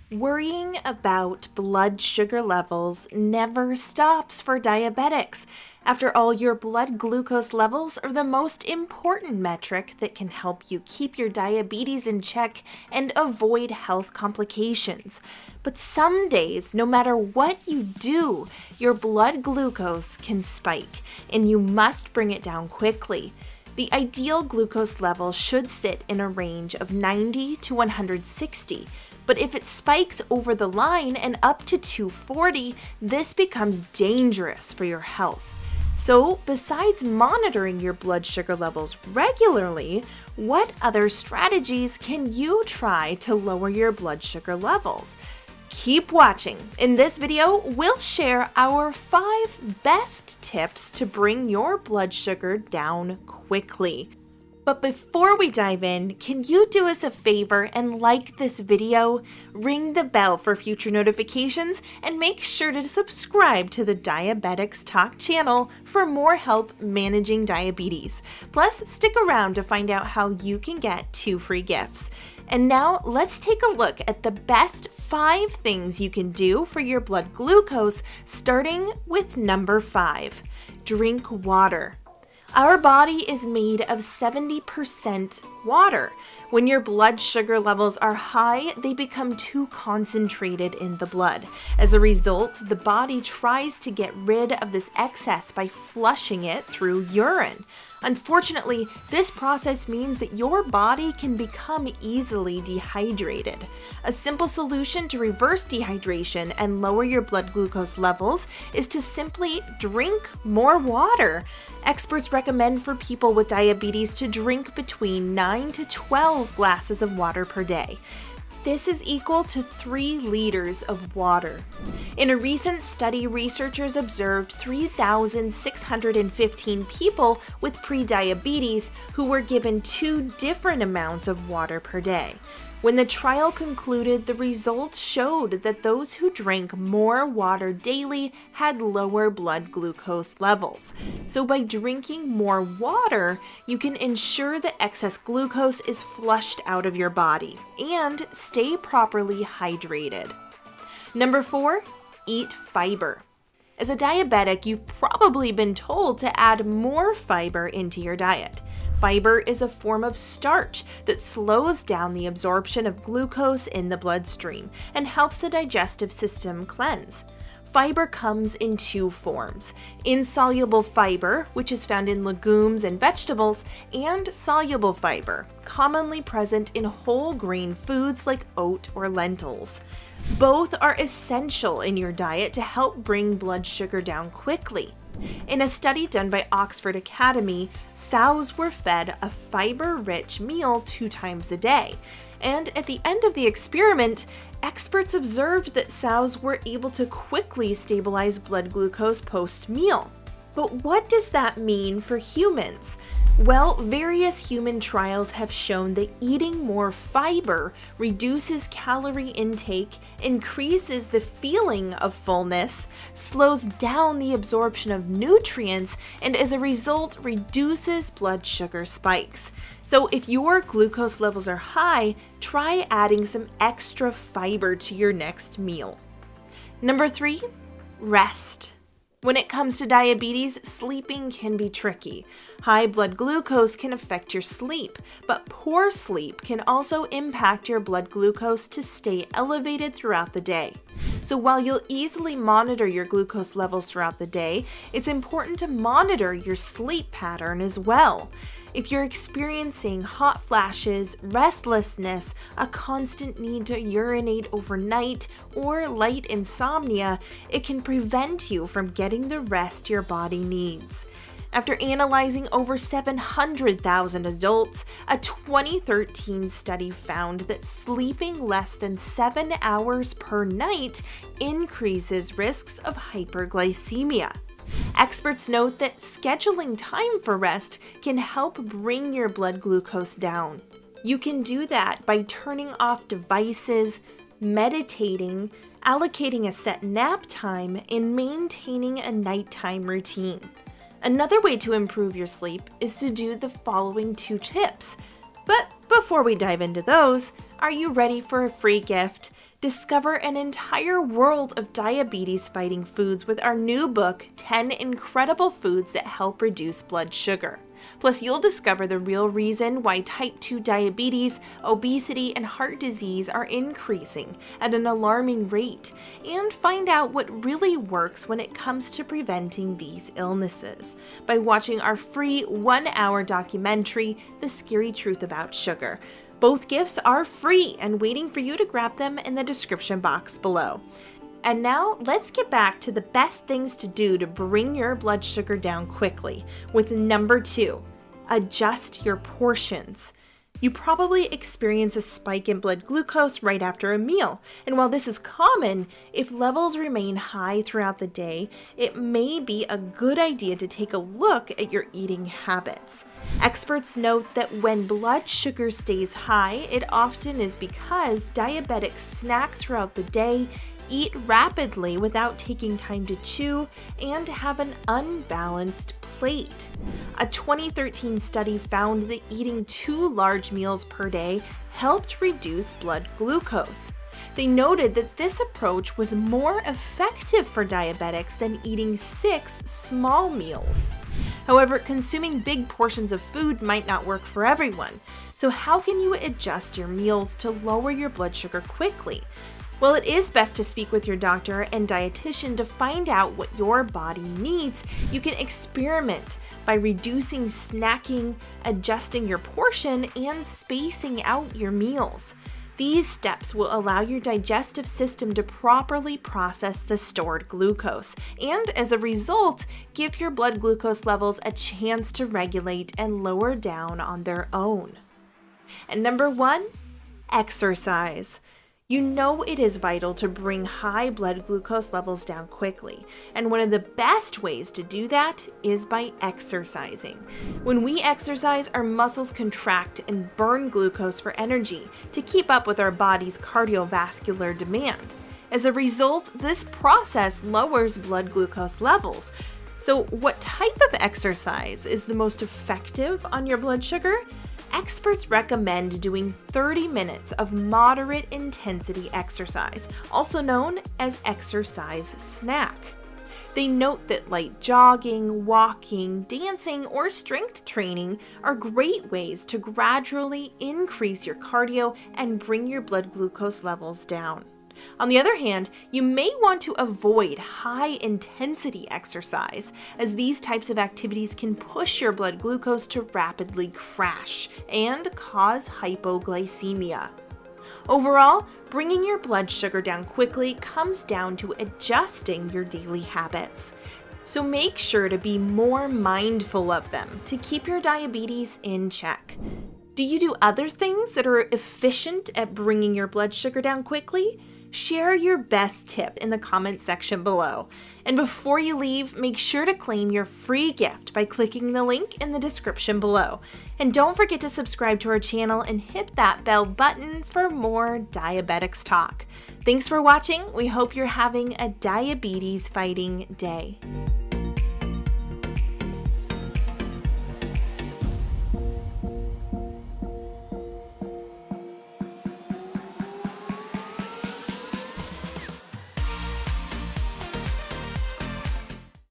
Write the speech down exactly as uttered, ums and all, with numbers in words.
Worrying about blood sugar levels never stops for diabetics. After all, your blood glucose levels are the most important metric that can help you keep your diabetes in check and avoid health complications. But some days, no matter what you do, your blood glucose can spike, and you must bring it down quickly. The ideal glucose level should sit in a range of ninety to one hundred sixty. But if it spikes over the line and up to two forty, this becomes dangerous for your health. So, besides monitoring your blood sugar levels regularly, what other strategies can you try to lower your blood sugar levels? Keep watching. In this video, we'll share our five best tips to bring your blood sugar down quickly. But before we dive in, can you do us a favor and like this video, ring the bell for future notifications, and make sure to subscribe to the Diabetics Talk channel for more help managing diabetes. Plus, stick around to find out how you can get two free gifts. And now let's take a look at the best five things you can do for your blood glucose, starting with number five. Drink water. Our body is made of seventy percent water. When your blood sugar levels are high, they become too concentrated in the blood. As a result, the body tries to get rid of this excess by flushing it through urine. Unfortunately, this process means that your body can become easily dehydrated. A simple solution to reverse dehydration and lower your blood glucose levels is to simply drink more water. Experts recommend for people with diabetes to drink between nine to twelve glasses of water per day. This is equal to three liters of water. In a recent study, researchers observed three thousand six hundred fifteen people with prediabetes who were given two different amounts of water per day. When the trial concluded, the results showed that those who drank more water daily had lower blood glucose levels. So by drinking more water, you can ensure that excess glucose is flushed out of your body and stay properly hydrated. Number four, eat fiber. As a diabetic, you've probably been told to add more fiber into your diet. Fiber is a form of starch that slows down the absorption of glucose in the bloodstream and helps the digestive system cleanse. Fiber comes in two forms: insoluble fiber, which is found in legumes and vegetables, and soluble fiber, commonly present in whole grain foods like oat or lentils. Both are essential in your diet to help bring blood sugar down quickly. In a study done by Oxford Academy, sows were fed a fiber-rich meal two times a day. And at the end of the experiment, experts observed that sows were able to quickly stabilize blood glucose post-meal. But what does that mean for humans? Well, various human trials have shown that eating more fiber reduces calorie intake, increases the feeling of fullness, slows down the absorption of nutrients, and as a result reduces blood sugar spikes. So if your glucose levels are high, try adding some extra fiber to your next meal. Number three, rest. When it comes to diabetes, sleeping can be tricky. High blood glucose can affect your sleep, but poor sleep can also impact your blood glucose to stay elevated throughout the day. So while you'll easily monitor your glucose levels throughout the day, it's important to monitor your sleep pattern as well. If you're experiencing hot flashes, restlessness, a constant need to urinate overnight, or light insomnia, it can prevent you from getting the rest your body needs. After analyzing over seven hundred thousand adults, a twenty thirteen study found that sleeping less than seven hours per night increases risks of hyperglycemia. Experts note that scheduling time for rest can help bring your blood glucose down. You can do that by turning off devices, meditating, allocating a set nap time, and maintaining a nighttime routine. Another way to improve your sleep is to do the following two tips. But before we dive into those, are you ready for a free gift? Discover an entire world of diabetes-fighting foods with our new book, ten Incredible Foods That Help Reduce Blood Sugar. Plus, you'll discover the real reason why type two diabetes, obesity, and heart disease are increasing at an alarming rate, and find out what really works when it comes to preventing these illnesses by watching our free one-hour documentary, The Scary Truth About Sugar. Both gifts are free and waiting for you to grab them in the description box below. And now, let's get back to the best things to do to bring your blood sugar down quickly with number two, adjust your portions. You probably experience a spike in blood glucose right after a meal, and while this is common, if levels remain high throughout the day, it may be a good idea to take a look at your eating habits. Experts note that when blood sugar stays high, it often is because diabetics snack throughout the day, eat rapidly without taking time to chew, and have an unbalanced plate. A twenty thirteen study found that eating two large meals per day helped reduce blood glucose. They noted that this approach was more effective for diabetics than eating six small meals. However, consuming big portions of food might not work for everyone. So how can you adjust your meals to lower your blood sugar quickly? Well, it is best to speak with your doctor and dietitian to find out what your body needs. You can experiment by reducing snacking, adjusting your portion, and spacing out your meals. These steps will allow your digestive system to properly process the stored glucose, and as a result, give your blood glucose levels a chance to regulate and lower down on their own. And number one, exercise. You know it is vital to bring high blood glucose levels down quickly, and one of the best ways to do that is by exercising. When we exercise, our muscles contract and burn glucose for energy to keep up with our body's cardiovascular demand. As a result, this process lowers blood glucose levels. So, what type of exercise is the most effective on your blood sugar? Experts recommend doing thirty minutes of moderate intensity exercise, also known as exercise snack. They note that light jogging, walking, dancing, or strength training are great ways to gradually increase your cardio and bring your blood glucose levels down. On the other hand, you may want to avoid high-intensity exercise, as these types of activities can push your blood glucose to rapidly crash and cause hypoglycemia. Overall, bringing your blood sugar down quickly comes down to adjusting your daily habits. So make sure to be more mindful of them to keep your diabetes in check. Do you do other things that are efficient at bringing your blood sugar down quickly? Share your best tip in the comments section below. And before you leave, make sure to claim your free gift by clicking the link in the description below. And don't forget to subscribe to our channel and hit that bell button for more diabetics talk. Thanks for watching. We hope you're having a diabetes fighting day.